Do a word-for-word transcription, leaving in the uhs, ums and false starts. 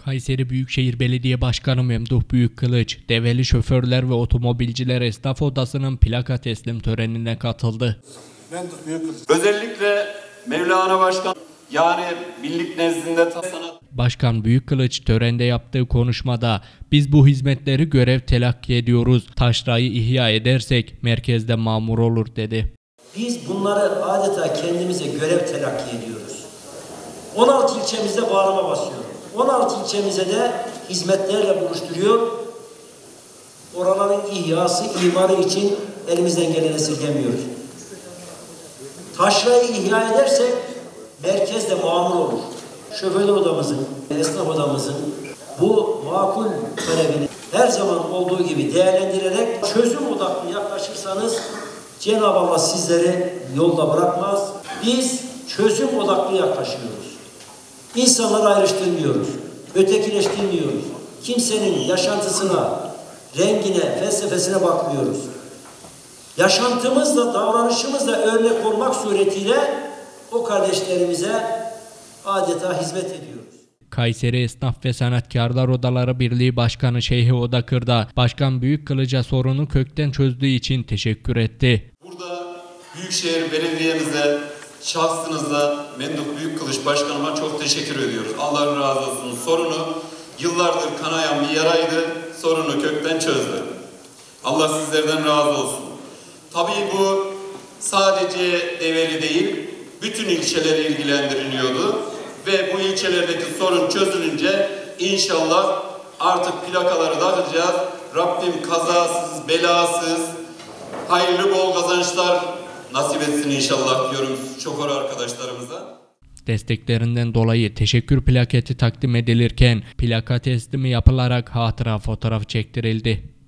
Kayseri Büyükşehir Belediye Başkanı Memduh Büyükkılıç, Develi Şoförler ve Otomobilciler Esnaf Odası'nın plaka teslim törenine katıldı. Memduh Büyükkılıç. Özellikle Mevlana Başkan, yani birlik nezdinde sanat. Başkan Büyükkılıç törende yaptığı konuşmada biz bu hizmetleri görev telakki ediyoruz. Taşrayı ihya edersek merkezde mamur olur dedi. Biz bunları adeta kendimize görev telakki ediyoruz. on altı ilçemizde bağlama basıyor. on altı ilçemize de hizmetlerle buluşturuyor. Oraların ihyası, imarı için elimizden geleni esirgemiyoruz. Taşrayı ihya edersek merkezde mamur olur. Şoförler odamızın, esnaf odamızın bu makul talebini her zaman olduğu gibi değerlendirerek çözüm odaklı yaklaşırsanız Cenab-ı Allah sizleri yolda bırakmaz. Biz çözüm odaklı yaklaşıyoruz. İnsanları ayrıştırmıyoruz, ötekileştirmiyoruz. Kimsenin yaşantısına, rengine, felsefesine bakmıyoruz. Yaşantımızla, davranışımızla örnek olmak suretiyle o kardeşlerimize adeta hizmet ediyoruz. Kayseri Esnaf ve Sanatkarlar Odaları Birliği Başkanı Şeyhi Odakır'da Başkan Büyükkılıç'a sorunu kökten çözdüğü için teşekkür etti. Burada Büyükşehir Belediye'mize, şahsınızda Memduh Büyükkılıç Başkanıma çok teşekkür ediyoruz. Allah razı olsun. Sorunu yıllardır kanayan bir yaraydı. Sorunu kökten çözdü. Allah sizlerden razı olsun. Tabii bu sadece Develi değil, bütün ilçeleri ilgilendiriliyordu. Ve bu ilçelerdeki sorun çözülünce inşallah artık plakaları takacağız. Rabbim kazasız, belasız, hayırlı bol kazançlar nasip etsin inşallah diyorum şoför arkadaşlarımıza. Desteklerinden dolayı teşekkür plaketi takdim edilirken plaka teslimi yapılarak hatıra fotoğraf çektirildi.